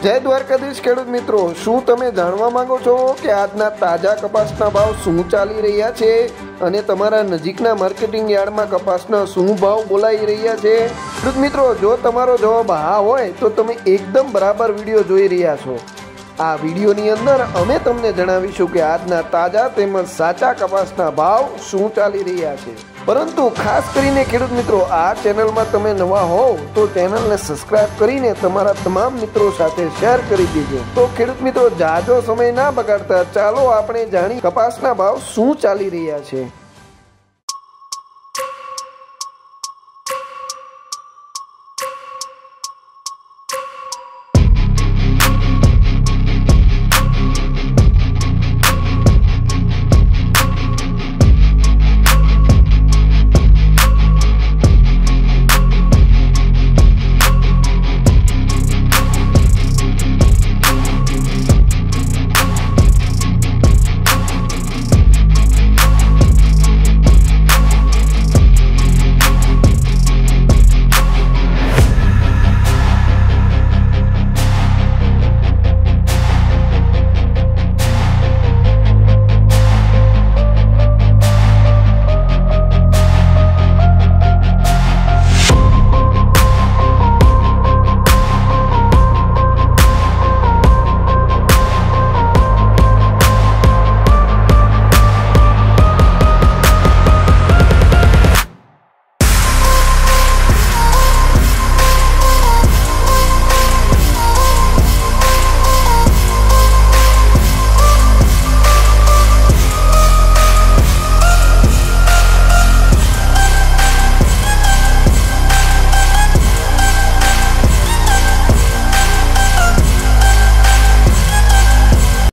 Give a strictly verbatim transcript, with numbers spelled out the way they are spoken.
જય દ્વારકાધીશ ખેડૂત મિત્રો, શું તમે જાણવા માંગો છો કે આજના તાજા કપાસના ભાવ શું ચાલી રહ્યા છે અને તમારા નજીકના માર્કેટિંગ યાર્ડમાં કપાસના શું ભાવ બોલાઈ રહ્યા છે? ખેડૂત મિત્રો, જો તમારો જવાબ હા હોય તો તમે એકદમ બરાબર વિડીયો જોઈ રહ્યા છો। આ વિડીયોની અંદર અમે તમને જણાવીશું કે આજના તાજા તેમજ સાચા કપાસના ભાવ શું ચાલી રહ્યા છે। પરંતુ ખાસ કરીને ખેડૂત મિત્રો, આ ચેનલમાં તમે નવા હોવ તો ચેનલને સબસ્ક્રાઇબ કરીને તમારા તમામ મિત્રો સાથે શેર કરી દેજો। તો ખેડૂત મિત્રો, જાજો સમય ના બગાડતા ચાલો આપણે જાણી કપાસના ભાવ શું ચાલી રહ્યા છે।